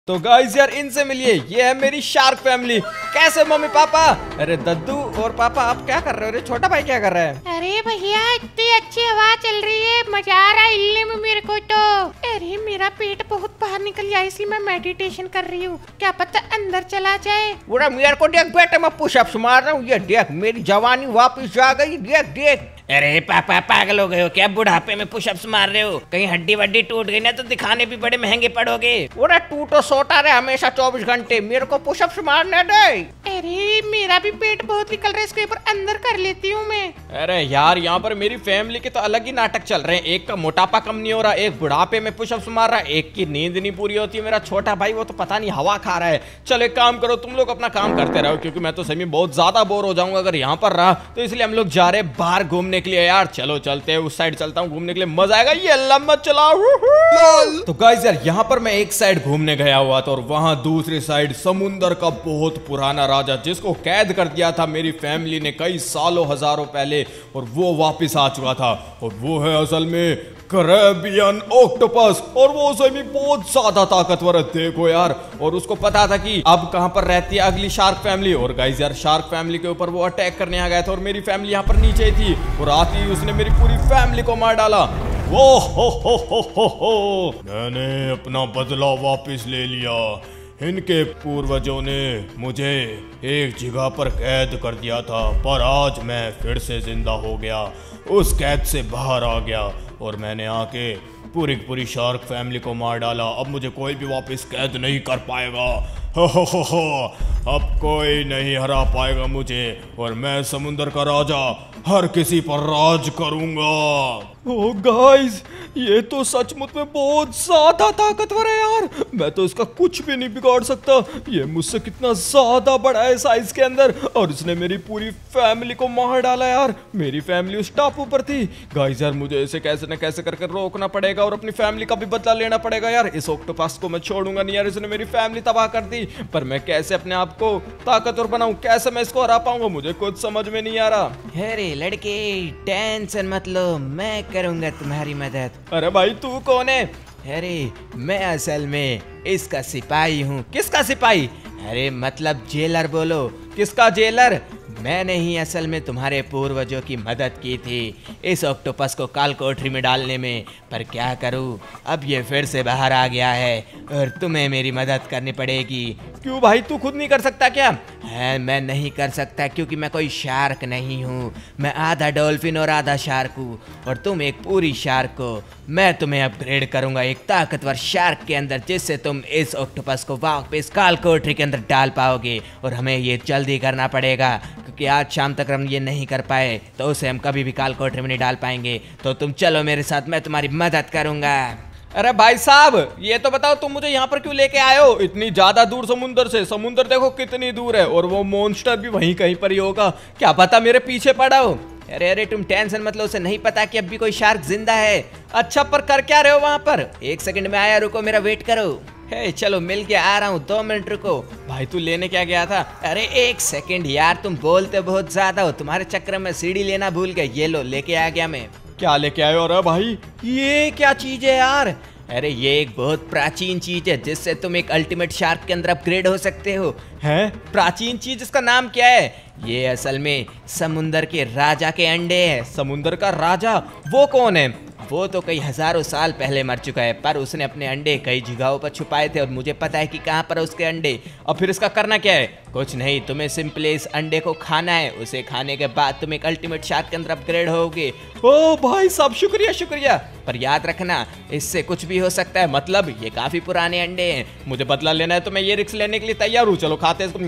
तो गाइस यार इनसे मिलिए, ये है मेरी शार्क फैमिली। कैसे मम्मी पापा? अरे दद्दू और पापा आप क्या कर रहे हो? अरे छोटा भाई क्या कर रहा है? अरे भैया इतनी अच्छी हवा चल रही है, मजा आ रहा है हिलने में मेरे को तो। अरे मेरा पेट बहुत बाहर निकल गया इसलिए मैं मेडिटेशन कर रही हूँ, क्या पता अंदर चला जाए। पूरा मेरे को देख बेटे, मैं पुशअप्स मार रहा हूँ, ये देख मेरी जवानी वापस आ गई, देख देख। अरे पापा पागल हो गए हो क्या? बुढ़ापे में पुशअप्स मार रहे हो? कहीं हड्डी वड्डी टूट गई ना तो दिखाने भी बड़े महंगे पड़ोगे। पूरा टूटो सोटा रहे हमेशा 24 घंटे, मेरे को पुशअप्स मारने दे। अरे मेरा भी पेट बहुत निकल रहा है, इसके ऊपर अंदर कर लेती हूँ मैं। अरे यार यहाँ पर मेरी फैमिली के तो अलग ही नाटक चल रहे हैं। एक का मोटापा कम नहीं हो रहा, एक बुढ़ापे में पुशअप्स मार रहा है, एक की नींद नहीं पूरी होती है। मेरा छोटा भाई वो तो पता नहीं हवा खा रहा है। चलो एक काम करो, तुम लोग अपना काम करते रहो क्योंकि मैं तो सही में बहुत ज्यादा बोर हो जाऊंगा अगर यहाँ पर रहा, तो इसलिए हम लोग जा रहे हैं बाहर घूमने के लिए। यार चलो चलते हैं, उस साइड चलता हूँ घूमने के लिए, मजा आएगा। ये लम्बा चलाओ। तो गाइस यार यहाँ पर मैं एक साइड घूमने गया हुआ था और वहां दूसरी साइड समुंदर का बहुत पुराना राजा जिसको कैद कर दिया था मेरी फैमिली ने कई सालों हजारों पहले, और वो वापस आ चुका था। और वो है असल में कैरेबियन ऑक्टोपस, और वो सही में बहुत ज्यादा ताकतवर है देखो यार। और उसको पता था कि अब कहां पर रहती है अगली शार्क फैमिली। और गाइस यार शार्क फैमिली के ऊपर वो अटैक करने आ गया था और मेरी फैमिली यहाँ पर नीचे ही थी, और आती ही उसने मेरी पूरी फैमिली को मार डाला। वो हो। मैंने अपना बदला वापस ले लिया। इनके पूर्वजों ने मुझे एक जगह पर कैद कर दिया था, पर आज मैं फिर से जिंदा हो गया, उस कैद से बाहर आ गया और मैंने आके पूरी शार्क फैमिली को मार डाला। अब मुझे कोई भी वापस कैद नहीं कर पाएगा। हो, अब कोई नहीं हरा पाएगा मुझे, और मैं समुंदर का राजा हर किसी पर राज करूंगा। ओ गाइस ये तो सचमुच में बहुत ज्यादा ताकतवर है यार, मैं तो इसका कुछ भी नहीं बिगाड़ सकता। ये मुझसे कितना ज्यादा बड़ा है साइज के अंदर, और इसने मेरी पूरी फैमिली को मार डाला यार। मेरी फैमिली उस टापू पर थी। गाइस यार मुझे इसे कैसे न कैसे करके रोकना पड़ेगा और अपनी फैमिली का भी बदला लेना पड़ेगा यार। इस ऑक्टोपस को मैं छोड़ूंगा नहीं यार, इसने मेरी फैमिली तबाह कर दी। पर मैं कैसे अपने आप को ताकतवर बनाऊं, कैसे मैं इसको हरा पाऊंगा, मुझे कुछ समझ में नहीं आ रहा। अरे लड़के टेंशन मत लो, मैं करूंगा तुम्हारी मदद। अरे भाई तू कौन है? अरे मैं असल में इसका सिपाही हूँ। किसका सिपाही? अरे मतलब जेलर बोलो। किसका जेलर? मैंने ही असल में तुम्हारे पूर्वजों की मदद की थी इस ऑक्टोपस को काल कोठरी में डालने में, पर क्या करूं अब ये फिर से बाहर आ गया है और तुम्हें मेरी मदद करनी पड़ेगी। क्यों भाई तू खुद नहीं कर सकता क्या? है मैं नहीं कर सकता क्योंकि मैं कोई शार्क नहीं हूँ, मैं आधा डॉल्फिन और आधा शार्क हूँ, और तुम एक पूरी शार्क हो। मैं तुम्हें अपग्रेड करूंगा एक ताकतवर शार्क के अंदर, जिससे तुम इस ऑक्टोपस को वापस काल कोठरी के अंदर डाल पाओगे। और हमें ये जल्दी करना पड़ेगा क्योंकि आज शाम तक हम ये नहीं कर पाए तो उसे हम कभी भी काल कोठरी में नहीं डाल पाएंगे। तो तुम चलो मेरे साथ, मैं तुम्हारी मदद करूंगा। अरे भाई साहब ये तो बताओ तुम मुझे यहाँ पर क्यों लेके आए हो इतनी ज्यादा दूर समुंदर से? समुंदर देखो कितनी दूर है, और वो मॉन्स्टर भी वहीं कहीं पर ही होगा, क्या पता मेरे पीछे पड़ा हो। अरे तुम टेंशन मत लो, उसे नहीं पता कि अब भी कोई शार्क जिंदा है। अच्छा पर कर क्या रहे हो वहाँ पर? 1 सेकंड में आया, रुको मेरा वेट करो। हे चलो मिल के आ रहा हूँ, 2 मिनट रुको। भाई तू लेने क्या गया था? अरे 1 सेकंड यार, तुम बोलते बहुत ज्यादा हो, तुम्हारे चक्कर में सीढ़ी लेना भूल गए। ये लो लेके आ गया मैं। क्या लेके आए हो? अरे भाई ये क्या चीज है यार? अरे ये एक बहुत प्राचीन चीज है जिससे तुम एक अल्टीमेट शार्क के अंदर अपग्रेड हो सकते हो। हैं? प्राचीन चीज, इसका नाम क्या है? ये असल में समुंदर के राजा के अंडे हैं। समुंदर का राजा? वो कौन है? वो तो कई हजारों साल पहले मर चुका है, पर उसने अपने अंडे कई जगहों पर छुपाए थे और मुझे पता है कि कहाँ पर उसके अंडे। अब फिर इसका करना क्या है? कुछ नहीं, तुम्हें सिंपली इस अंडे को खाना है। उसे खाने के बाद तुम एक अल्टीमेट शार्क के अंदर अपग्रेड होगे। ओ भाई साहब शुक्रिया शुक्रिया। पर याद रखना इससे कुछ भी हो सकता है, मतलब ये काफी पुराने अंडे हैं। मुझे बदला लेना है तो मैं ये रिस्क लेने के लिए तैयार हूँ। चलो खाते हैं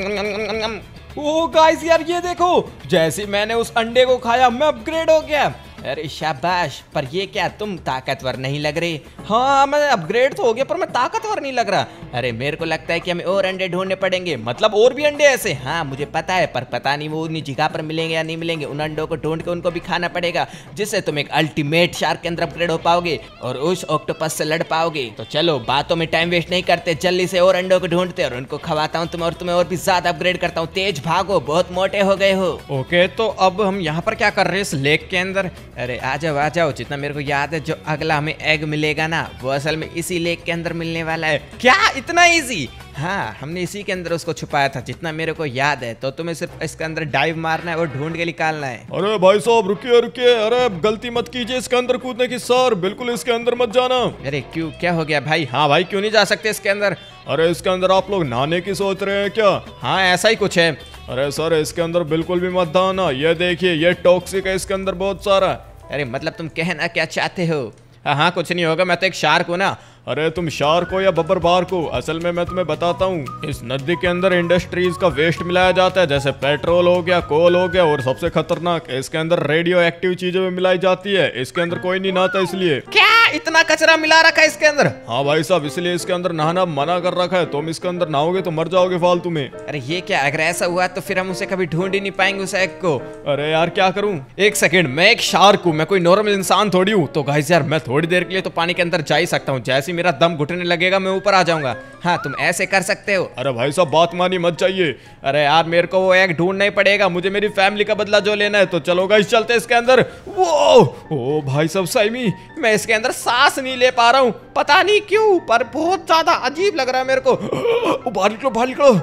इसको। ओ गाइस यार ये देखो, जैसे मैंने उस अंडे को खाया मैं अपग्रेड हो गया। अरे शाबाश, पर ये क्या तुम ताकतवर नहीं लग रही? हाँ मैं अपग्रेड तो हो गया पर मैं ताकतवर नहीं लग रहा। अरे मेरे को लगता है कि हमें और अंडे ढूंढने पड़ेंगे। मतलब और भी अंडे ऐसे? हाँ मुझे पता है, पर पता नहीं वो उन्हीं जगह पर मिलेंगे या नहीं मिलेंगे। उन अंडों को ढूंढ के उनको भी खाना पड़ेगा, जिससे तुम एक अल्टीमेट शार्क के अंदर अपग्रेड हो पाओगे और उस ऑक्टोपस से लड़ पाओगे। तो चलो बातों में टाइम वेस्ट नहीं करते, जल्दी से और अंडों को ढूंढते और उनको खवाता हूँ तुम्हें, और तुम्हें और भी ज्यादा अपग्रेड करता हूँ। तेज भागो, बहुत मोटे हो गए हो। ओके तो अब हम यहाँ पर क्या कर रहे हैं इस लेक के अंदर? अरे आ जाओ, जितना मेरे को याद है जो अगला हमें एग मिलेगा ना वो असल में इसी लेक के अंदर मिलने वाला है। क्या इतना इजी? हाँ, हमने इसी के अंदर उसको छुपाया था जितना मेरे को याद है। तो तुम्हें सिर्फ इसके अंदर डाइव मारना है और ढूंढ के निकालना है। अरे भाई साहब रुकिए रुकिए, अरे गलती मत कीजिए इसके अंदर कूदने की सर, बिल्कुल इसके अंदर मत जाना। अरे क्यों, क्या हो गया भाई? हाँ भाई, क्यों नहीं जा सकते इसके अंदर? अरे इसके अंदर आप लोग नहाने की सोच रहे हैं क्या? हाँ ऐसा ही कुछ है। अरे सर इसके अंदर बिल्कुल भी मत आना, ये देखिए ये टॉक्सिक है इसके अंदर बहुत सारा। अरे मतलब तुम कहना क्या चाहते हो? हाँ कुछ नहीं होगा, मैं तो एक शार्क हूँ ना। अरे तुम शार्क हो या बब्बर बार को, असल में मैं तुम्हें बताता हूँ, इस नदी के अंदर इंडस्ट्रीज का वेस्ट मिलाया जाता है, जैसे पेट्रोल हो गया, कोल हो गया, और सबसे खतरनाक इसके अंदर रेडियो एक्टिव चीजें भी मिलाई जाती है। इसके अंदर कोई नहीं नहाता इसलिए। क्या इतना कचरा मिला रखा है इसके अंदर? हाँ भाई साहब, इसलिए इसके अंदर नहाना मना कर रखा है। तुम इसके अंदर नहाओगे तो मर जाओगे फालतू में। अरे ये क्या, अगर ऐसा हुआ तो फिर हम उसे कभी ढूंढ ही नहीं पाएंगे उस एग को। अरे यार क्या करूं? एक सेकंड, मैं एक शार्क हूँ, मैं कोई नॉर्मल इंसान थोड़ी हूँ। तो गाइस यार मैं थोड़ी देर के लिए तो पानी के अंदर जा ही सकता हूँ, जैसे ही मेरा दम घुटने लगेगा मैं ऊपर आ जाऊंगा। हाँ तुम ऐसे कर सकते हो। अरे भाई साहब बात मानी मत चाहिए। अरे यार मेरे को वो एग ढूंढना ही पड़ेगा, मुझे मेरी फैमिली का बदला जो लेना है। तो चलो गाइस चलते इसके अंदर। वो ओ भाई साहब साइमी, मैं इसके अंदर सांस नहीं ले पा रहा हूँ, पता नहीं क्यों, पर बहुत ज्यादा अजीब लग रहा है मेरे को। बाहर निकलो बाहर निकलो।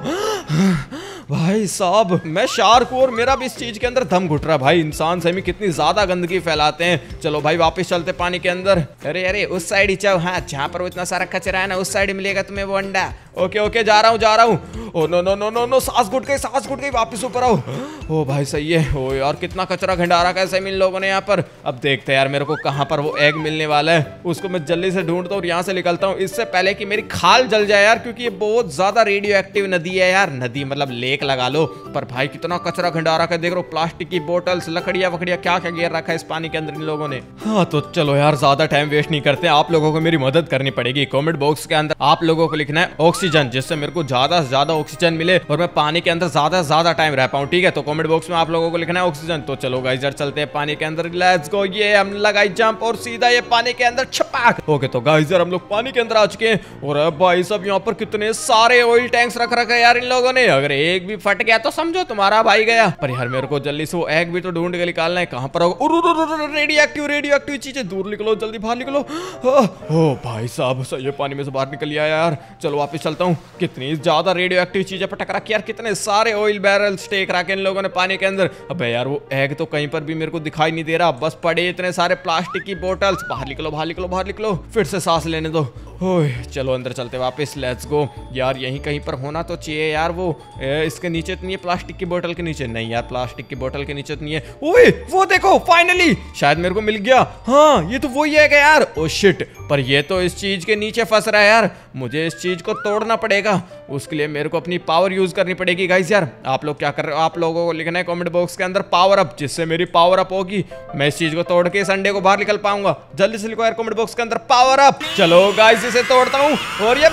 भाई साहब मैं शार्क हूँ और मेरा भी इस चीज के अंदर दम घुट रहा है। भाई इंसान सही में कितनी ज्यादा गंदगी फैलाते हैं। चलो भाई वापस चलते पानी के अंदर। अरे अरे उस साइड ही जाओ, हाँ जहाँ पर वो इतना सारा कचरा है ना उस साइड मिलेगा तुम्हें वो अंडा। ओके ओके जा रहा हूँ। Oh no no no no no, सांस घुट गई, वापस ऊपर आओ। ओ भाई सही है। ओ यार कितना कचरा खंडारा कैसे इन लोगों ने यहाँ पर। अब देखते हैं यार मेरे को कहाँ पर वो एग मिलने वाला है, उसको मैं जल्दी से ढूंढता हूँ और यहाँ से निकलता हूँ, इससे पहले कि मेरी खाल जल जाए यार, क्योंकि ये बहुत ज्यादा रेडियो एक्टिव नदी है यार। नदी मतलब लेक लगा लो, पर भाई कितना कचरा खंडारा का देख रहे हो, प्लास्टिक की बोतल्स, लकड़ियां वकड़िया क्या क्या गिर रखा है इस पानी के अंदर इन लोगों ने। हाँ तो चलो यार ज्यादा टाइम वेस्ट नहीं करते, आप लोगों को मेरी मदद करनी पड़ेगी। कमेंट बॉक्स के अंदर आप लोगों को लिखना है ऑक्सीजन, जिससे मेरे को ज्यादा से ज्यादा ऑक्सीजन मिले और मैं पानी के अंदर ज्यादा से ज्यादा टाइम रह पाऊं। ठीक है, तो कमेंट बॉक्स में आप लोगों को लिखना है ऑक्सीजन। तो चलो गाइस यार चलते हैं पानी के अंदर, लेट्स गो। ये हम लगाई जंप और सीधा ये पानी के अंदर छपाक। ओके तो गाइस यार हम लोग पानी के अंदर आ चुके हैं और अब भाई सब यहाँ पर कितने सारे ऑयल टैंक्स रख रखे हैं यार इन लोगों ने। अगर एक भी फट गया तो समझो तुम्हारा भाई गया। पर यार मेरे को जल्दी से वो एग भी तो ढूंढ के निकालना है, कहां पर होगा। रेडियो एक्टिव चीजें, दूर निकलो जल्दी बाहर निकलो। ओ भाई साहब ये पानी में से बाहर निकल आया यार। चलो वापस चलता हूँ। कितनी ज्यादा रेडियो एक्टिव चीजें पटक रखी यार, कितने सारे ऑयल बैरल्स टेक रखे इन लोगों ने पानी के अंदर। अबे यार वो एग तो कहीं पर भी मेरे को दिखाई नहीं दे रहा, बस पड़े इतने सारे प्लास्टिक की बोतल्स। बाहर निकलो बाहर निकलो बाहर निकलो, फिर से सांस लेने दो। ओए चलो अंदर चलते वापस, लेट्स गो। यार यहीं कहीं पर होना तो चाहिए यार वो। इसके नीचे तो नहीं है, प्लास्टिक की बोतल के नीचे नहीं यार, प्लास्टिक की बोतल के नीचे तो नहीं है। ओए वो देखो फाइनली शायद मेरे को मिल गया। हाँ ये तो वही है यार। ओ शिट, पर ये तो इस चीज के नीचे फंस रहा है यार, मुझे इस चीज को तोड़ना पड़ेगा। उसके लिए मेरे को अपनी पावर यूज करनी पड़ेगी। गाइस यार आप लोग क्या कर रहे हो, आप लोगों को लिखना है कमेंट बॉक्स के अंदर पावर अप, जिससे मेरी पावर अप होगी, मैं इस चीज को तोड़ के संडे को बाहर निकल पाऊंगा। जल्दी से लिखो यार कमेंट बॉक्स के अंदर पावर अप। चलो गाइस इसे तोड़ता हूँ और ये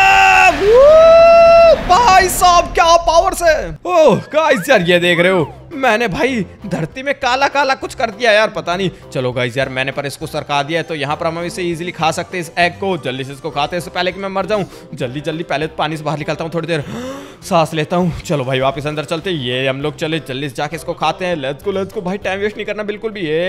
भाई साहब क्या पावर से। ओह गाइस यार ये देख रहे हो, मैंने भाई धरती में काला काला कुछ कर दिया यार, पता नहीं। चलो गाइस यार मैंने पर इसको सरका दिया है, तो यहाँ पर हम इसे इजीली खा सकते हैं इस एग को। जल्दी से इसको खाते हैं इससे पहले कि मैं मर जाऊं। जल्दी जल्दी पहले तो पानी से बाहर निकलता हूँ, थोड़ी देर सांस लेता हूँ। चलो भाई वापस अंदर चलते, ये हम लोग चले जल्दी से जाके इसको खाते हैं। लेट्स गो भाई, टाइम वेस्ट नहीं करना बिल्कुल भी। ये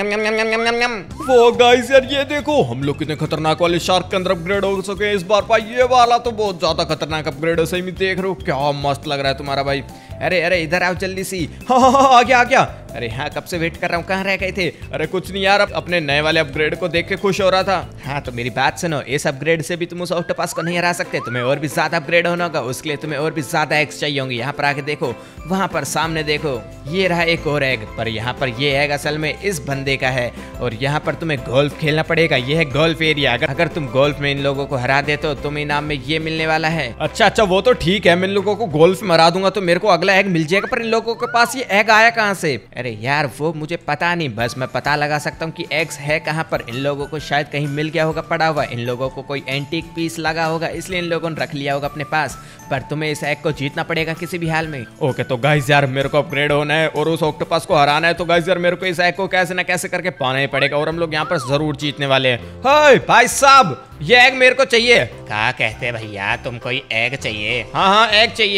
वो गाइस यार ये देखो, हम लोग कितने खतरनाक वाले शार्क के अंदर अपग्रेड हो सके इस बार। भाई ये वाला तो बहुत ज्यादा खतरनाक अपग्रेड है, सही में देख रहे हो क्या मस्त लग रहा है तुम्हारा भाई। अरे अरे इधर आओ जल्दी सी। हाँ आ गया। अरे हाँ कब से वेट कर रहा हूँ, कहाँ रह गए थे? अरे कुछ नहीं यार, अपने नए वाले अपग्रेड को देख के खुश हो रहा था। हाँ तो मेरी बात सुनो, इस अपग्रेड से भी तुम उस ऑक्टोपस को नहीं हरा सकते, तुम्हें और भी ज्यादा अपग्रेड होना होगा। उसके लिए तुम्हें और भी ज्यादा एग्स चाहिए होंगे। यहाँ पर आके देखो, वहाँ पर सामने देखो, ये रहा एक और एग। पर यहाँ पर ये एग असल में इस बंदे का है और यहाँ पर तुम्हें गोल्फ खेलना पड़ेगा। ये है गोल्फ एरिया। अगर तुम गोल्फ में इन लोगों को हरा देते हो तो तुम्हें इनाम में ये मिलने वाला है। अच्छा वो तो ठीक है, मैं इन लोगों को गोल्फ में हरा दूंगा तो मेरे को अगला एग मिल जाएगा। पर इन लोगों के पास ये एग आया कहाँ से? अरे यार वो मुझे पता नहीं, बस मैं पता लगा सकता हूँ कि एग्स है कहाँ पर। इन लोगों को शायद कहीं मिल गया होगा पड़ा हुआ, इन लोगों को कोई एंटीक पीस लगा होगा, इसलिए इन लोगों ने रख लिया होगा अपने पास। पर तुम्हें इस एग को जीतना पड़ेगा किसी भी हाल में। ओके तो गाइस यार मेरे को अपग्रेड होना है और उस ऑक्टोपस को हराना है, तो गाइस यार मेरे को इस एग को कैसे ना कैसे करके पाना ही पड़ेगा और हम लोग यहाँ पर जरूर जीतने वाले हैं। हाय भाई साहब ये एग मेरे को चाहिए। क्या कहते भैया, तुमको एग चाहिए? हाँ एग चाहिए।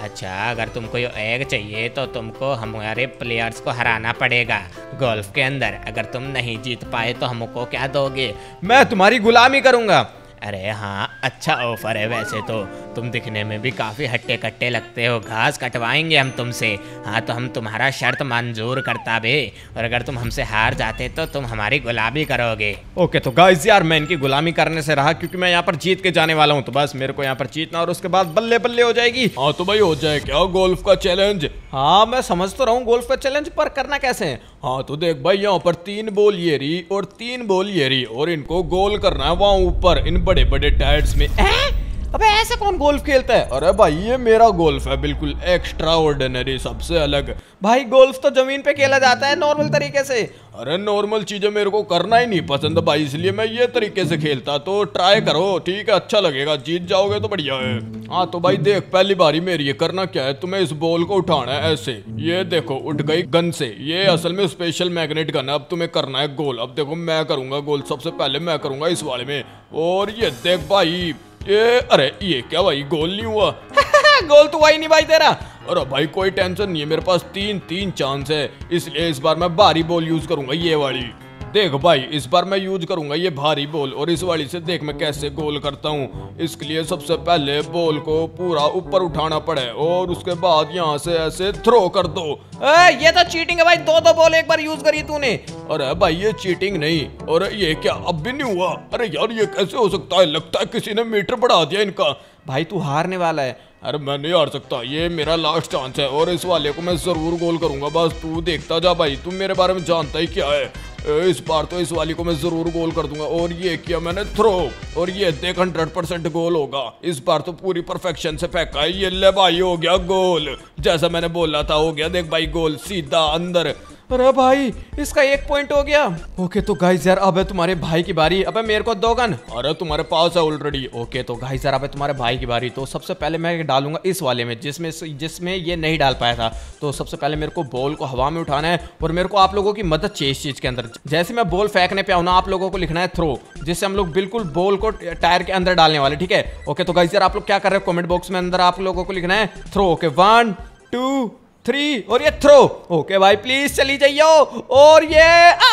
अच्छा, अगर तुमको ये एग चाहिए तो तुमको हमारे प्लेयर्स को हराना पड़ेगा गोल्फ के अंदर। अगर तुम नहीं जीत पाए तो हमको क्या दोगे? मैं तुम्हारी गुलामी करूंगा। अरे हाँ, अच्छा ऑफर है वैसे तो। तुम दिखने में भी काफ़ी हट्टे कट्टे लगते हो, घास कटवाएंगे हम तुमसे। हाँ तो हम तुम्हारा शर्त मंजूर करता बे, और अगर तुम हमसे हार जाते तो तुम हमारी गुलामी करोगे। ओके तो गाइस यार मैं इनकी गुलामी करने से रहा, क्योंकि मैं यहाँ पर जीत के जाने वाला हूँ। तो बस मेरे को यहाँ पर जीतना और उसके बाद बल्ले बल्ले हो जाएगी। हाँ तो भाई हो जाए क्या गोल्फ का चैलेंज? हाँ मैं समझ तो रहा हूँ गोल्फ का चैलेंज, पर करना कैसे है? हाँ तो देख भाई, यहाँ पर 3 बॉल ये रही और 3 बॉल ये रही, और इनको गोल करना है वहाँ ऊपर इन बड़े बड़े टायर्स में। अबे ऐसे कौन गोल्फ खेलता है? अरे भाई ये मेरा गोल्फ है, बिल्कुल एक्स्ट्रा ऑर्डिनरी, सबसे अलग। भाई गोल्फ तो जमीन पे खेला जाता है नॉर्मल तरीके से। अरे नॉर्मल चीजें मेरे को करना ही नहीं पसंद भाई, इसलिए मैं ये तरीके से खेलता। तो ट्राई करो, ठीक है, अच्छा लगेगा, जीत जाओगे तो बढ़िया है। हाँ तो भाई देख, पहली बारी मेरी है। करना क्या है, तुम्हें इस बॉल को उठाना है ऐसे, ये देखो उठ गई गन से। ये असल में स्पेशल मैग्नेट गन है। अब तुम्हें करना है गोल। अब देखो मैं करूंगा गोल, सबसे पहले मैं करूंगा इस वाले में। और ये देख भाई, ये अरे ये क्या भाई, गोल नहीं हुआ। गोल तो वही नहीं भाई तेरा। अरे भाई कोई टेंशन नहीं है, मेरे पास 3 चांस है, इसलिए इस बार मैं भारी बॉल यूज करूंगा, ये वाली। देख भाई इस बार मैं यूज करूंगा ये भारी बॉल, और इस वाली से देख मैं कैसे गोल करता हूँ। इसके लिए सबसे पहले बॉल को पूरा ऊपर उठाना पड़े, और उसके बाद यहाँ से ऐसे थ्रो कर दो। ये तो चीटिंग है भाई, 2 बॉल एक बार यूज करी तूने। अरे भाई ये चीटिंग नहीं। और ये क्या अब भी नहीं हुआ? अरे यार ये कैसे हो सकता है? लगता है किसी ने मीटर बढ़ा दिया इनका। भाई तू हारने वाला है। अरे मैं नहीं हार सकता, ये मेरा लास्ट चांस है, और इस वाले को मैं जरूर गोल करूंगा। बस तू देखता जा भाई, तू मेरे बारे में जानता ही क्या है। इस बार तो इस वाली को मैं जरूर गोल कर दूंगा। और ये किया मैंने थ्रो, और ये देख 100% गोल होगा। इस बार तो पूरी परफेक्शन से फेंका है। ये ले भाई हो गया गोल, जैसा मैंने बोला था हो गया। देख भाई गोल सीधा अंदर। अरे भाई इसका 1 पॉइंट हो गया। ओके तो गाइस यार अब है तुम्हारे भाई की बारी। अबे मेरे को 2 गन। अरे तुम्हारे पास है ऑलरेडी। ओके तो गाइस यार अब है तुम्हारे भाई की बारी। तो सबसे पहले मैं डालूंगा इस वाले में, जिसमें ये नहीं डाल पाया था। तो सबसे पहले मेरे को बॉल को हवा में उठाना है, और मेरे को आप लोगों की मदद चाहिए इस चीज के अंदर। जैसे मैं बॉल फेंकने पे आऊँ ना, आप लोगों को लिखना है थ्रो, जिससे हम लोग बिल्कुल बॉल को टायर के अंदर डालने वाले, ठीक है? ओके तो गाइस यार आप लोग क्या कर रहे हो, कमेंट बॉक्स में अंदर आप लोगों को लिखना है थ्रो। ओके 1 2 3 और ये थ्रो। ओके भाई प्लीज चली जाइयो। और ये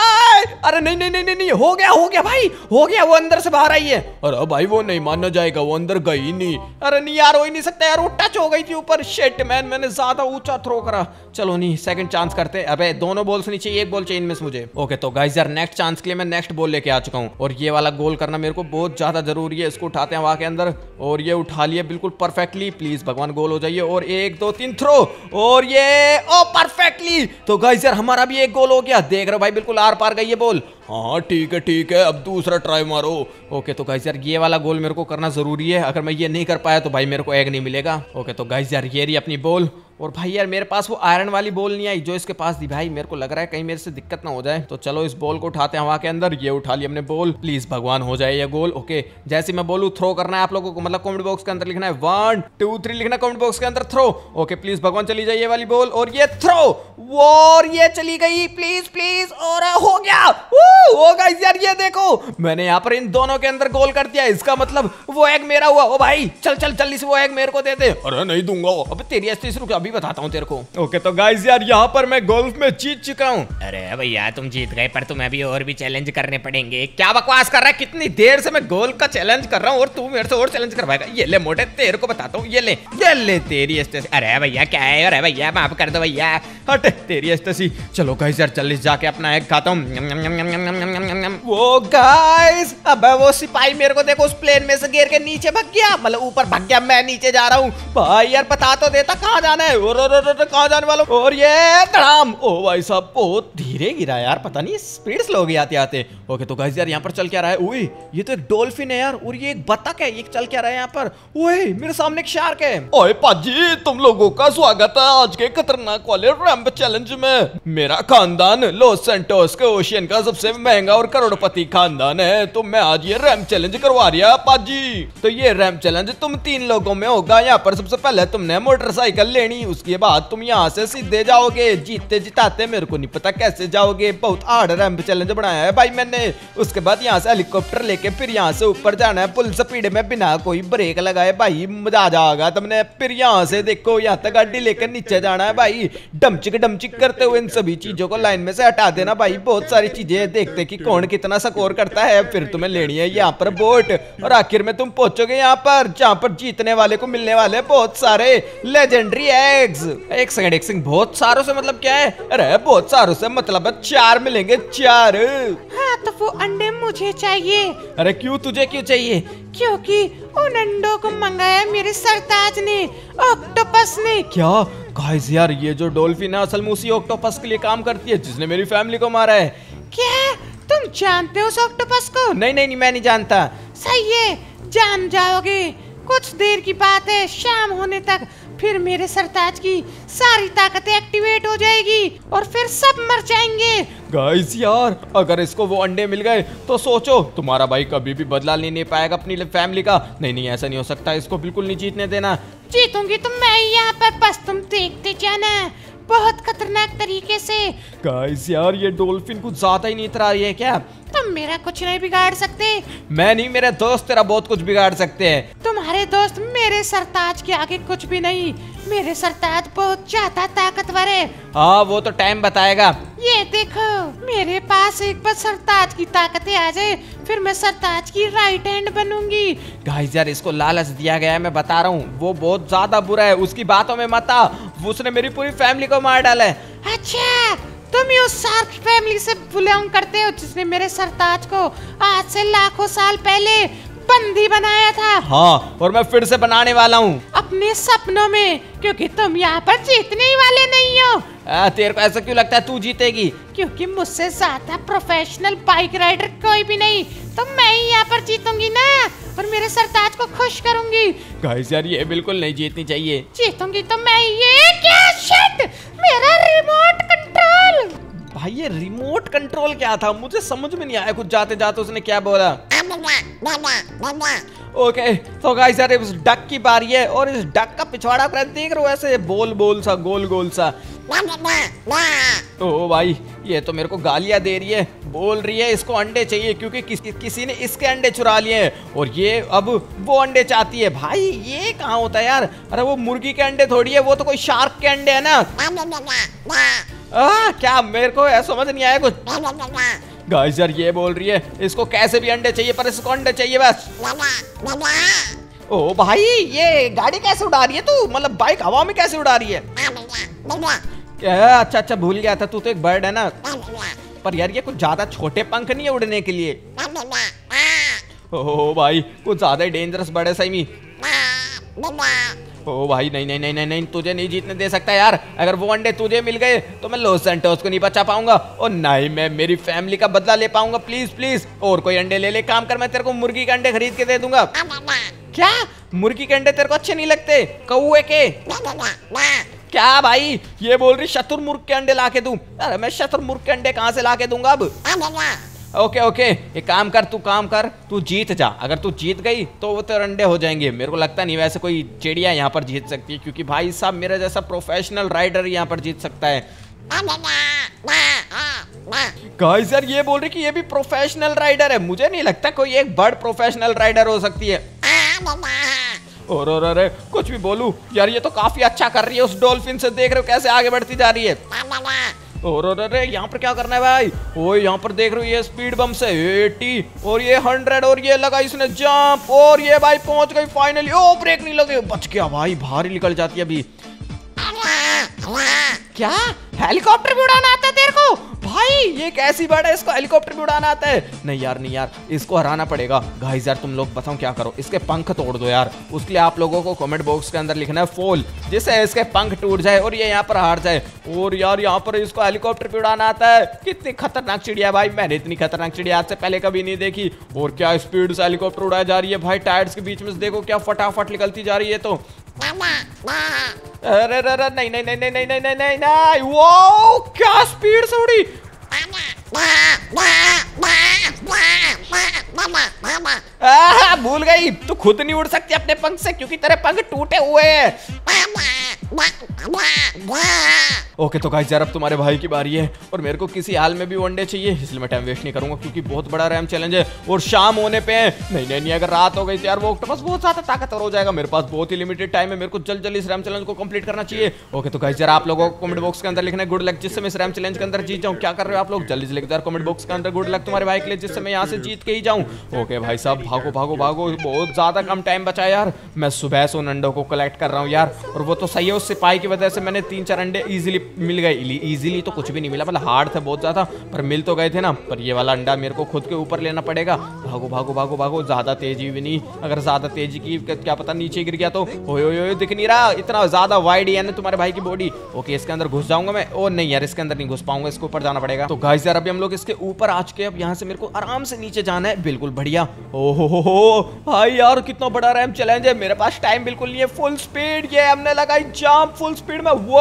अरे नहीं नहीं नहीं नहीं, हो गया भाई, हो गया। वो अंदर से बाहर आई है। अरे भाई वो नहीं मानना जाएगा, वो अंदर गई नहीं। अरे नहीं यार, हो ही नहीं सकता यार, वो टच हो गई थी ऊपर। शिट मैन, मैंने ज्यादा ऊंचा थ्रो करा। चलो नहीं, सेकंड चांस करते। अबे 2 बॉल से नीचे 1 बॉल चाहिए इनमें से मुझे। ओके तो गाइस यार नेक्स्ट चांस के लिए मैं नेक्स्ट बॉल लेके आ चुका हूँ, और ये वाला गोल करना मेरे को बहुत ज्यादा जरूरी है। इसको उठाते हैं वहां के अंदर, और ये उठा लिया बिल्कुल परफेक्टली। प्लीज भगवान गोल हो जाइए। और 1 2 3 थ्रो, और ये ओ परफेक्टली। तो गाइस यार हमारा भी 1 गोल हो गया। देख रहे हो भाई, बिल्कुल आर पार गई है बॉल। हाँ ठीक है, अब दूसरा ट्राई मारो। ओके तो गाइस यार ये वाला गोल मेरे को करना जरूरी है। अगर मैं ये नहीं कर पाया तो भाई मेरे को एग नहीं मिलेगा। ओके तो गाइस यार ये रही अपनी बॉल। और भाई यार मेरे पास वो आयरन वाली बॉल नहीं आई जो इसके पास थी। भाई मेरे को लग रहा है कहीं मेरे से दिक्कत ना हो जाए। तो चलो इस बॉल को उठाते हैं हवा के अंदर। ये उठा लिया हमने बॉल। प्लीज भगवान हो जाए ये गोल। ओके जैसे मैं बोलूँ थ्रो करना है आप लोगों को, मतलब कमेंट बॉक्स के अंदर लिखना है 1 2 3 लिखना कमेंट बॉक्स के अंदर थ्रो। ओके प्लीज भगवान चली जाइए वाली बॉल, और ये थ्रो, और ये चली गई। प्लीज प्लीज, और हो गया। ओ गाइस यार ये देखो, मैंने यहाँ पर इन दोनों के अंदर गोल कर दिया। इसका मतलब वो एग मेरा हुआ। ओ भाई चल चल जल्दी से वो एग मेरे को दे दे। अरे नहीं दूंगा। अब तेरी अस्ती रुक, अभी बताता हूँ तेरे को। ओके तो गाइस यार यहाँ पर मैं गोल्फ में जीत चुका हूँ। अरे भैया तुम जीत गए, पर तुम्हें अभी और भी चैलेंज करने पड़ेंगे। क्या बकवास कर रहा है? कितनी देर से मैं गोल का चैलेंज कर रहा हूँ, और तू मेरे से और चैलेंज करवाएगा? ये ले मोटे, तेरे को बताता हूँ। ये ले तेरी अस्ती। अरे भैया क्या है? अरे भैया माफ कर दो भैया। हट तेरी अस्ती। चलो गाइस यार जल्दी जाके अपना एग खाता हूँ। वो गाइस अब वो सिपाही मेरे को देखो उस प्लेन में से गिर के नीचे भाग गया, मतलब ऊपर भाग गया। मैं नीचे जा रहा हूँ। भाई यार बता तो देता कहाँ जाना है। कहाँ जाने वाला? और ये तड़ाम। ओ भाई साहब बहुत धीरे गिरा यार, पता नहीं स्पीड स्लो हो गई आते आते। ओके तो गाइस यार यहाँ पर चल क्या रहा है? ओए ये तो एक डॉल्फिन है यार, और ये एक बतख है। ये चल क्या रहा है यहाँ पर? ओए मेरे सामने एक शार्क है। ओए पाजी तुम लोगों का स्वागत है आज के खतरनाक वाले रैंप चैलेंज में। मेरा खानदान लॉस सैंटोस के ओशियन का सबसे महंगा और करोड़पति खानदान है, तो मैं आज ये रैंप चैलेंज करवा रहा पाजी। तो ये रैंप चैलेंज तुम 3 लोगों में होगा। यहाँ पर सबसे पहले तुमने मोटरसाइकिल लेनी, उसके बाद तुम यहाँ से सीधे जाओगे, जीतते जिताते मेरे को नहीं पता कैसे जाओगे, बहुत हार्ड रैंप चैलेंज बनाया है भाई मैंने। उसके बाद यहाँ से हेलीकॉप्टर लेके फिर यहाँ से ऊपर जाना है फुल स्पीड में बिना कोई ब्रेक लगाए भाई, मजा आ जाएगा तुमने। फिर यहाँ से देखो यहाँ तक गाड़ी लेकर नीचे जाना है भाई, डमचिक करते हुए इन सभी चीजों को लाइन में से हटा देना भाई। बहुत सारी चीजें देखते कि कौन कितना स्कोर करता है, फिर तुम्हें लेनी है यहाँ पर बोट और आखिर में तुम पहुंचोगे यहाँ पर जहाँ पर जीतने वाले को मिलने वाले बहुत सारे लेजेंडरी एग्स। एक सेकंड बहुत सारों से मतलब क्या है? अरे बहुत सारों से मतलब 4 मिलेंगे 4। हाँ तो वो अंडे मुझे चाहिए। अरे क्यों, तुझे क्यों चाहिए? क्योंकि उन अंडों को मंगाया मेरे सरताज ने, ऑक्टोपस ने। क्या गाइस यार, ये जो डॉल्फिन है असल में उसी ऑक्टोपस के लिए काम करती है जिसने मेरी फैमिली को मारा है। क्या तुम जानते हो उस ऑक्टोपस को? नहीं मैं नहीं जानता। सही है, जान जाओगे। कुछ देर की बात है, शाम होने तक फिर मेरे सरताज की सारी ताकतें एक्टिवेट हो जाएगी और फिर सब मर जाएंगे। गाइस यार, अगर इसको वो अंडे मिल गए तो सोचो तुम्हारा भाई कभी भी बदला नहीं पाएगा अपनी फैमिली का। नहीं ऐसा नहीं हो सकता, इसको बिल्कुल नहीं जीतने देना। जीतूंगी तो मैं ही यहाँ पर, बस तुम देखते जाना, बहुत खतरनाक तरीके से। गाइस यार, ये डॉल्फिन कुछ ज्यादा ही नहीं इतरा रही है क्या? तुम मेरा कुछ नहीं बिगाड़ सकते। मैं नहीं, मेरे दोस्त तेरा बहुत कुछ बिगाड़ सकते हैं। तुम्हारे दोस्त मेरे सरताज के आगे कुछ भी नहीं। मेरे सरताज बहुत ज्यादा ताकतवर है। हाँ वो तो टाइम बताएगा। ये देखो, मेरे पास एक बार सरताज की ताकतें आ जाए फिर मैं सरताज की राइट हैंड बनूंगी। गाइस यार, इसको लालच दिया गया है, मैं बता रहा हूँ। वो बहुत ज्यादा बुरा है, उसकी बातों में मत आ। उसने मेरी पूरी फैमिली को मार डाला है। अच्छा, तुम ही उस शार्क फैमिली से बिलोंग करते हो जिसने मेरे सरताज को आज से लाखों साल पहले बंदी बनाया था। हाँ, और मैं फिर से बनाने वाला हूँ अपने सपनों में, क्योंकि तुम यहाँ पर जीतने ही वाले नहीं हो। तेरे को ऐसा क्यों लगता है तू जीतेगी? क्योंकि मुझसे ज्यादा प्रोफेशनल बाइक राइडर कोई भी नहीं, तो मैं ही यहाँ पर जीतूंगी ना और मेरे सरताज को खुश करूंगी। गाइस यार, ये बिल्कुल नहीं जीतनी चाहिए। जीतूंगी तो मैं ही। ये क्या शिट, मेरा रिमोट कंट्रोल। भाई ये रिमोट कंट्रोल क्या था, मुझे समझ में नहीं आया। कुछ जाते जाते उसने क्या बोला। ओके तो गाइस यार, इस डक की बारी है और इस डक का पिछवाड़ा देख रहे हो, ऐसे बोल सा गोल सा। ओ भाई, ये तो मेरे को गालियां दे रही है, बोल रही है इसको अंडे चाहिए क्योंकि किसी ने इसके अंडे चुरा लिए हैं और ये अब वो अंडे चाहती है। भाई ये कहाँ होता है यार? अरे वो मुर्गी के अंडे थोड़ी है, वो तो कोई शार्क के अंडे है ना। क्या मेरे को समझ नहीं आया कुछ। गाइस यार, ये बोल रही है इसको कैसे भी अंडे चाहिए, पर इसको अंडे चाहिए बस। ओ भाई, ये गाड़ी कैसे उड़ा रही है तू? मतलब बाइक हवा में कैसे उड़ा रही है? अच्छा भूल गया था, तू तो एक बर्ड है ना। पर यार ये कुछ ज्यादा छोटे पंख नहीं है उड़ने के लिए। ओ भाई, कुछ ज्यादा ही डेंजरस बर्ड है सही में। ओ भाई नहीं, तुझे नहीं जीतने दे सकता यार। अगर वो अंडे तुझे मिल गए तो मैं लॉस सैंटोस को नहीं बचा पाऊंगा और ना ही मैं मेरी फैमिली का बदला ले पाऊंगा। प्लीज और कोई अंडे ले काम कर, मैं तेरे को मुर्गी के अंडे खरीद के दे दूंगा। क्या मुर्गी के अंडे तेरे को अच्छे नहीं लगते? कौए के? क्या भाई ये बोल रही शतुरमुर्ग के अंडे ला के दूं? अरे मैं शतुरमुर्ग के अंडे कहाँ से ला के दूंगा अब? ओके एक काम कर, तू जीत जा। अगर तू जीत गई तो वो तेरे अंडे हो जाएंगे। मेरे को लगता नहीं वैसे कोई चिड़िया यहाँ पर जीत सकती है, क्योंकि भाई साहब मेरा जैसा प्रोफेशनल राइडर यहाँ पर जीत सकता है। गाइस यार, ये बोल रही कि ये भी प्रोफेशनल राइडर है। मुझे नहीं लगता कोई एक बर्ड प्रोफेशनल राइडर हो सकती है। और अरे कुछ भी बोलूं यार, ये तो काफी अच्छा कर रही है उस डॉल्फिन से। देख रहे हो कैसे आगे बढ़ती जा रही है। और अरे यहाँ पर क्या करना है भाई? ओ यहाँ पर देख रहे हो ये स्पीड बम से 80 और ये 100 और ये लगा इसने जंप और ये भाई पहुंच गई फाइनली। ओ ब्रेक नहीं लगे, बच गया भाई, बाहर ही निकल जाती है अभी। क्या हेलीकॉप्टर भी उड़ाना आता है तेरे को? भाई ये कैसी बर्ड है, इसको हेलीकॉप्टर भी उड़ाना आता है? नहीं यार, इसको हराना पड़ेगा। गाइस यार, तुम लोग बताओ क्या करो, इसके पंख तोड़ दो यार। उसके लिए आप लोगों को कमेंट बॉक्स के अंदर लिखना है फॉल, जिससे इसके पंख टूट जाए और ये यहाँ पर हार जाए। और यार यहाँ पर इसको हेलीकॉप्टर भी उड़ाना आता है। कितनी खतरनाक चिड़िया भाई, मैंने इतनी खतरनाक चिड़िया आज से पहले कभी नहीं देखी। और क्या स्पीड से हेलीकॉप्टर उड़ाई जा रही है भाई, टायर्स के बीच में से देखो क्या फटाफट निकलती जा रही है। तो अरे नहीं, वो क्या स्पीड से उड़ी। भूल गई, तू खुद नहीं उड़ सकती अपने पंख से क्योंकि तेरे पंख टूटे हुए हैं। ओके तो गाइस यार अब तुम्हारे भाई की बारी है और मेरे को किसी हाल में भी वनडे चाहिए, इसलिए मैं टाइम वेस्ट नहीं करूंगा क्योंकि बहुत बड़ा रैम चैलेंज है और शाम होने पे है। नहीं, अगर रात हो गई तो यार वो ऑक्टोपस बहुत ज्यादा ताकतवर हो जाएगा। मेरे पास बहुत ही लिमिटेड टाइम है, मेरे को जल्दी इस रैम चैलेंज को कंप्लीट करना चाहिए। ओके तो गाइस यार आप लोगों को कमेंट बॉक्स के अंदर लिखना है गुड लक, जिससे मैं इस रैम चैलेंज के अंदर जीत जाऊं। क्या कर रहे हो आप लोग? जल्दी से लिख दो यार कमेंट बॉक्स के अंदर गुड लक तुम्हारे भाई के लिए, जिससे मैं यहाँ से जीत के ही जाऊं। ओके भाई साहब भागो भागो भागो, बहुत ज्यादा कम टाइम बचा है यार। मैं सुबह से उन अंडों को कलेक्ट कर रहा हूँ यार, और वो तो सही है, उस सिपाही की वजह से मैंने 3-4 अंडे इजीली मिल गए। इजीली तो कुछ भी नहीं मिला, मतलब हार्ड थे बहुत ज्यादा, पर मिल तो गए थे ना। पर ये वाला अंडा मेरे को खुद के ऊपर लेना पड़ेगा। भागो भागो भागो भागो, ज्यादा तेजी भी नहीं, अगर ज्यादा तेजी की क्या पता नीचे गिर गया तो। ओए दिख नहीं रहा, इतना ज्यादा वाइड है ना तुम्हारे भाई की बॉडी। ओके इसके अंदर घुस जाऊंगा मैं। ओ नहीं यार इसके अंदर नहीं घुस पाऊंगा, इसके ऊपर जाना पड़ेगा। तो गाइस यार अभी हम लोग इसके ऊपर आ चुके हैं, अब यहाँ से मेरे को आराम से नीचे जाना है। बिल्कुल बढ़िया। ओहो भाई यार कितना बड़ा रैम चैलेंज है, मेरे पास टाइम बिल्कुल नहीं है। फुल स्पीड, ये हमने लगाई जंप फुल स्पीड में। वो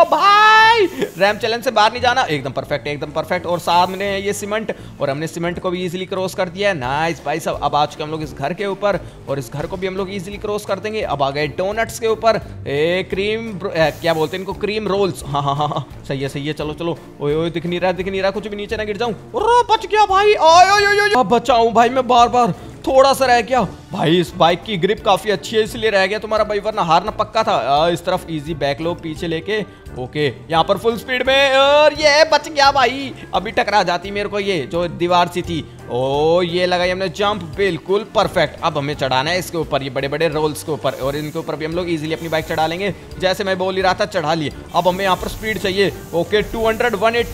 भाई रैम चैलेंज से बाहर नहीं जाना, एकदम परफेक्ट एकदम परफेक्ट। और सामने है ये सीमेंट, और हमने सीमेंट को भी इजीली क्रॉस कर दिया है। नाइस भाई साहब, अब आ चुके हम लोग इस घर के ऊपर, और इस घर को भी हम लोग इजीली क्रॉस कर देंगे। अब आ गए डोनट्स के ऊपर, क्रीम क्या बोलते हैं इनको, क्रीम रोल्स। हाँ सही है चलो चलो। ओए दिख नहीं रहा, कुछ भी नीचे ना गिर जाऊं। बच गया भाई, अब बचाऊं भाई मैं, बार थोड़ा सा रह गया भाई। इस बाइक की ग्रिप काफी अच्छी है इसलिए रह गया तुम्हारा भाई, वरना हारना पक्का था। इस तरफ इजी बैक लो पीछे लेके। ओके यहाँ पर फुल स्पीड में, और ये बच गया भाई। अभी टकरा जाती मेरे को ये जो दीवार सी थी। ओ ये लगाई हमने जंप, बिल्कुल परफेक्ट। अब हमें चढ़ाना है इसके ऊपर, ये बड़े बड़े रोल्स के ऊपर, और इनके ऊपर भी हम लोग इजीली अपनी बाइक चढ़ा लेंगे। जैसे मैं बोल ही रहा था चढ़ा लिए। अब हमें यहाँ पर स्पीड चाहिए। ओके 200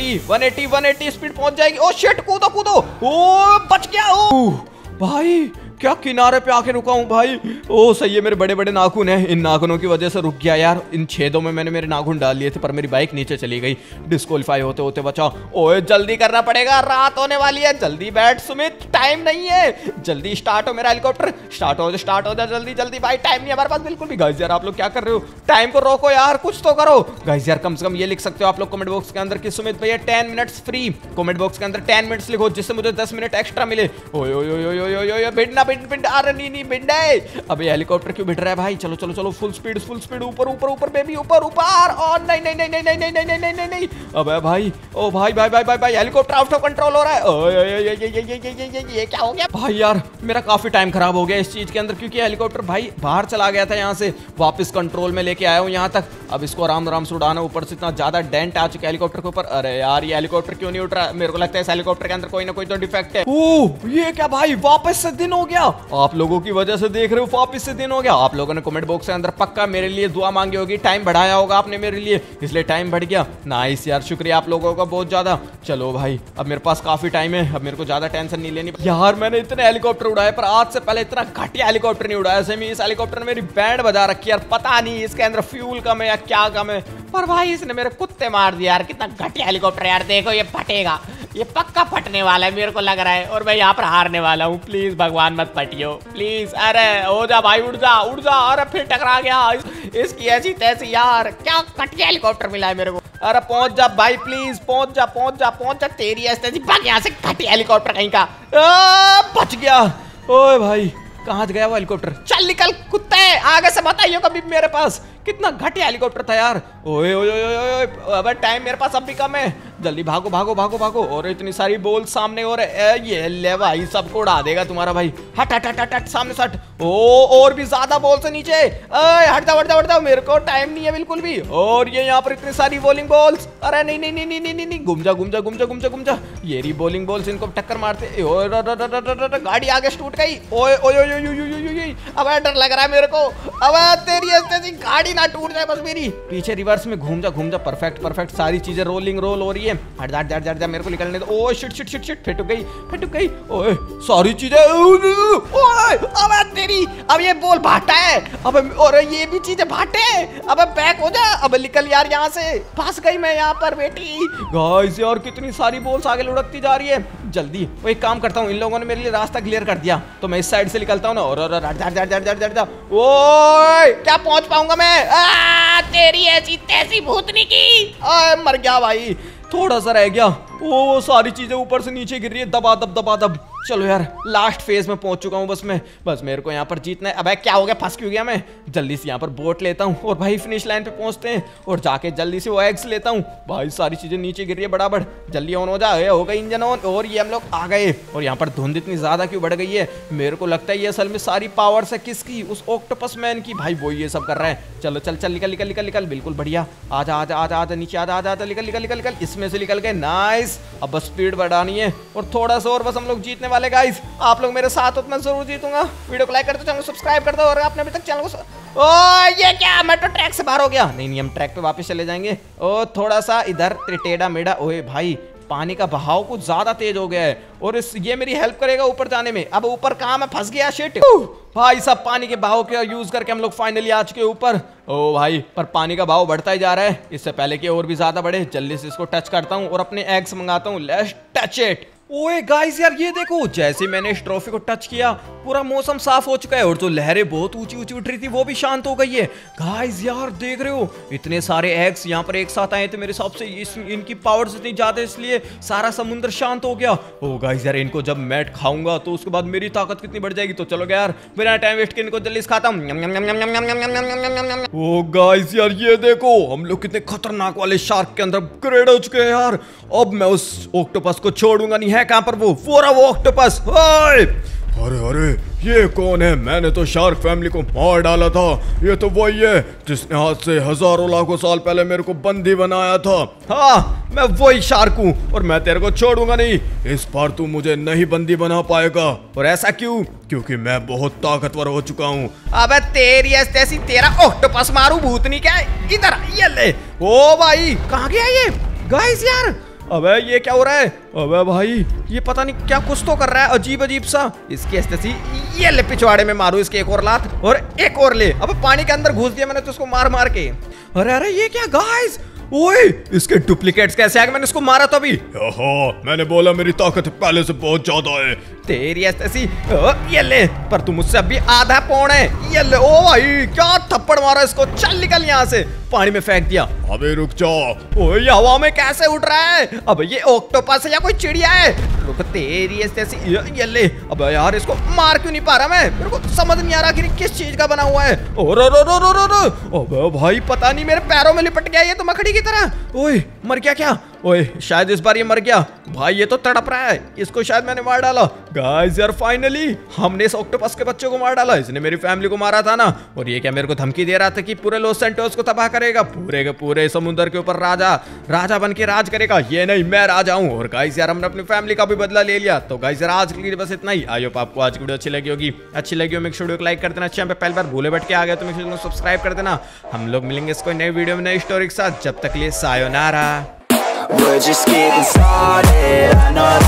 180 स्पीड पहुंच जाएगी। ओ शिट, कूदो। ओ बच गया। ओ भाई क्या किनारे पे आके रुका हूँ भाई। ओ सही है, मेरे बड़े बड़े नाखून हैं, इन नाखूनों की वजह से रुक गया यार। इन छेदों में मैंने मेरे नाखून डाल लिए थे, पर मेरी बाइक नीचे चली गई। डिस्क्वालीफाई होते होते बचा। ओए जल्दी करना पड़ेगा, रात होने वाली है। जल्दी बैठ सुमित, टाइम नहीं है। जल्दी स्टार्ट हो मेरा हेलीकॉप्टर, स्टार्ट हो जा जल्दी भाई, टाइम नहीं है हमारे पास बिल्कुल भी। गाइस यार आप लोग क्या कर रहे हो, टाइम को रोको यार, कुछ तो करो। गाइस यार कम से कम ये लिख सकते हो आप लोग कमेंट बॉक्स के अंदर कि सुमित भैया 10 मिनट्स फ्री। कमेंट बॉक्स के अंदर 10 मिनट्स लिखो, जिससे मुझे 10 मिनट एक्स्ट्रा मिले। ओए भिड़ना नहीं भिड़। अबे हेलीकॉप्टर क्यों भिड़ रहा है भाई? चलो फुल स्पीड ऊपर बेबी ऊपर। और नहीं। अबे भाई, ओ भाई हेलीकॉप्टर आउट ऑफ कंट्रोल हो रहा है। ये क्या हो गया भाई? यार मेरा काफी टाइम खराब हो गया इस चीज के अंदर, क्योंकि हेलीकॉप्टर भाई बाहर चला गया था, यहाँ से वापस कंट्रोल में लेके आया हूँ यहाँ तक। अब इसको आराम से उड़ाना, ऊपर से इतना ज्यादा डेंट आ चुका है हेलीकॉप्टर के ऊपर। अरे यार ये हेलीकॉप्टर क्यों नहीं उठ रहा? मेरे को लगता है इस हेलीकॉप्टर के अंदर कोई ना कोई तो डिफेक्ट है। ये क्या भाई, वापस से दिन हो गया। आप लोगों की वजह से देख रहे हो, वापस से दिन हो गया। आप लोगों ने कमेंट बॉक्स के अंदर पक्का मेरे लिए दुआ मांगी होगी, टाइम बढ़ाया होगा आपने मेरे लिए, इसलिए टाइम बढ़ गया। नाइस यार, शुक्रिया आप लोगों का बहुत ज्यादा। चलो भाई अब मेरे पास काफी टाइम है, अब मेरे को ज्यादा टेंशन नहीं लेनी। यार मैंने इतने हेलीकॉप्टर उड़ाए, पर आज से पहले इतना घटिया हेलीकॉप्टर नहीं उड़ाया। सेमी इस हेलीकॉप्टर ने मेरी बैंड बजा रखी है यार, पता नहीं इसके अंदर फ्यूल कम है या क्या कम है, पर भाई इसने मेरे कुत्ते मार दिया यार। कितना घटिया हेलीकॉप्टर यार, देखो ये फटेगा, ये पक्का फटने वाला है मेरे को लग रहा है, और मैं यहाँ पर हारने वाला हूँ। प्लीज भगवान मत फटियो प्लीज। अरे हो जा भाई, उड़ जा। अरे फिर टकरा गया इसकी ऐसी तैसी यार, क्या घटिया हेलीकॉप्टर मिला है मेरे को। अरे पहुंच जा भाई प्लीज, पहुंच जा। तेरी ऐसी भाग यहाँ से, घटिया हेलीकॉप्टर कहीं का। बच गया। ओए भाई कहाँ गया वो हेलीकॉप्टर? चल निकल कुत्ते, आगे से बताइयो कभी मेरे पास। कितना घटिया हेलीकॉप्टर था यार। ओए अब टाइम मेरे पास अब भी कम है, जल्दी भागो। और इतनी सारी बॉल सामने, और ये ले भाई सबको उड़ा देगा तुम्हारा भाई। हट सामने से हट। और भी ज्यादा बॉल से नीचे। हट जाओ, मेरे को टाइम नहीं है बिल्कुल भी। और ये यहाँ पर इतनी सारी बॉलिंग बॉल्स। अरे नहीं, घूम जा। ये रही बॉलिंग बॉल्स, इनको टक्कर मारते। गाड़ी आगे टूट गई। अब डर लग रहा है मेरे को। अब तेरी गाड़ी ना टूट जाए बस मेरी। पीछे रिवर्स में घूम जा। परफेक्ट सारी चीजें रोल हो रही है। हट जा, मेरे को निकलने दो। ओ शिट, फिट गई। ओए सारी चीजें। ओए अब तेरी, अब ये बॉल भाटा है। अब और ये भी चीजें भाटे। अब बैक हो जा, अब निकल यार यहाँ से। फंस गई मैं यहाँ पर बेटी। गाइस यार कितनी सारी बॉल्स आगे लुढ़कती जा रही है। जल्दी वो एक काम करता हूँ, इन लोगों ने मेरे लिए रास्ता क्लियर कर दिया, तो मैं इस साइड से निकलता हूँ ना। और जा। ओए क्या पहुंच पाऊंगा मैं? तेरी ऐसी तैसी भूतनी की। मर गया भाई, थोड़ा सा रह गया। ओ सारी चीजें ऊपर से नीचे गिर रही है। दबा दब। चलो यार लास्ट फेज में पहुंच चुका हूँ बस मेरे को यहाँ पर जीतना है। अबे क्या हो गया, फंस क्यों गया मैं? जल्दी से यहाँ पर बोट लेता हूँ और भाई फिनिश लाइन पे पहुंचते हैं और जाके जल्दी से वो एग्स लेता हूँ। भाई सारी चीजें नीचे गिर रही है बराबर, जल्दी ऑन हो जाए, हो गई इंजन ऑन और ये हम लोग आ गए। और यहाँ पर धुंध इतनी ज्यादा क्यों बढ़ गई है? मेरे को लगता है ये असल में सारी पावर से किसकी, उस ऑक्टोपस मैन की। भाई वो ये सब कर रहा है। चलो चल चल निकल निकल निकल निकल, बिल्कुल बढ़िया। आजा आजा आजा आजा नीचे आजा आजा आजा, निकल निकल निकल निकल, इसमें से निकल गए। नाइस, अब बस स्पीड बढ़ानी है और थोड़ा सा और, बस हम लोग जीतने वाले गाइस। आप लोग मेरे साथ हो तो मैं जरूर जीतूंगा। वीडियो को लाइक कर दो, चैनल को सब्सक्राइब कर दो और आपने अभी तक चैनल को ओ ये क्या, मैं तो ट्रैक से बाहर हो गया। नहीं हम ट्रैक पे वापस चले जाएंगे। ओ थोड़ा सा इधर टेढ़ा मेढ़ा। ओए भाई पानी का बहाव कुछ ज्यादा तेज हो गया है और ये मेरी हेल्प करेगा ऊपर जाने में। अब ऊपर कहाँ मैं फंस गया, शिट। भाई सब पानी के बहाव का यूज करके हम लोग फाइनली आ चुके ऊपर। ओ भाई पर पानी का बहाव बढ़ता ही जा रहा है, इससे पहले कि और भी ज्यादा बढ़े। जल्दी से इसको टच करता हूँ और अपने एग्स मंगाता हूँ। Let's touch it. ओए गाइस यार ये देखो, जैसे मैंने इस ट्रॉफी को टच किया पूरा मौसम साफ हो चुका है और जो लहरें बहुत ऊंची ऊंची उठ रही थी वो भी शांत हो गई है। गाइस यार देख रहे हो, इतने सारे एग्स यहाँ पर एक साथ आए थे मेरे हिसाब से। इनकी पावर्स इतनी ज्यादा इसलिए सारा समुद्र शांत हो गया। ओ गाइस यार इनको जब मैं खाऊंगा तो उसके बाद मेरी ताकत कितनी बढ़ जाएगी। तो चलो यार बिना टाइम वेस्ट के इनको जल्दी से खाता हूँ। ओ गाइस यार ये देखो, हम लोग कितने खतरनाक वाले शार्क के अंदर अपग्रेड हो चुके हैं यार। अब मैं उस ऑक्टोपस को छोड़ूंगा नहीं। है कहां पर वो ऑक्टोपस? अरे अरे ये कौन है? मैंने तो शार्क फैमिली को मार डाला था। ये तो वही है जिसने हाथ से हजारों लाखों साल पहले मेरे को बंदी बनाया था। हाँ मैं वही शार्क हूँ और मैं तेरे को छोड़ूंगा नहीं। इस बार तू मुझे नहीं बंदी बना पाएगा। और ऐसा क्यों? क्योंकि मैं बहुत ताकतवर हो चुका हूँ। अबे तेरी ऐसी तेरा ऑक्टोपस मारू भूतनी क्या है? इधर ये ले। ओ भाई कहाँ गया ये? गाइस यार अबे ये क्या हो रहा है? अबे भाई ये पता नहीं क्या कुछ तो कर रहा है अजीब अजीब सा। इसकी ऐसी ये ले पिछवाड़े में मारू इसके एक और लात और एक और ले। अब पानी के अंदर घुस दिया मैंने तो उसको मार मार के। अरे अरे ये क्या गाइस? ओए इसके डुप्लीकेट्स कैसे आ गए? मैंने इसको मारा तो अभी। मैंने बोला मेरी ताकत पहले से बहुत ज्यादा है। तेरी ऐसी ये ले, पर तू मुझसे अभी आधा पौन है। ये ले। ओ भाई क्या थप्पड़ मारा इसको। चल निकल यहाँ से। पानी में फेंक दिया। अबे रुक जा। ओए ये हवा में कैसे उड़ रहा है? अब ये ऑक्टोपस है या कोई चिड़िया है? रुक तेरी ऐसी ये ले। अब यार इसको मार क्यों नहीं पा रहा मैं? मेरे को समझ नहीं आ रहा कि किस चीज का बना हुआ है। अबे भाई पता नहीं मेरे पैरों में लिपट गया ये तो मकड़ी की तरह। ओए मर गया क्या? ओए शायद इस बार ये मर गया। भाई ये तो तड़प रहा है, इसको शायद मैंने मार डाला। गाइस यार फाइनली हमने इस ऑक्टोपस के बच्चे को मार डाला। इसने मेरी फैमिली को मारा था ना। और ये क्या मेरे को धमकी दे रहा था कि पूरे लॉस सैंटोस को तबाह करेगा, पूरे के पूरे समुद्र के ऊपर राजा बन के राज करेगा। ये नहीं, मैं राजा हूँ। और गाइस यार हमने अपनी फैमिली का भी बदला ले लिया। तो गाइस यार आज के लिए बस इतना ही। आई होप आपको आज की वीडियो अच्छी लगी होगी। अच्छी लगी हो मेक श्योर वीडियो को लाइक कर देना। चैनल पे पहली बार भूले बैठ के आ गया तो मेक श्योर सब्सक्राइब कर देना। हम लोग मिलेंगे इसको नई वीडियो में नई स्टोरी के साथ। जब तक लिए सायोनारा। We're just getting started. I know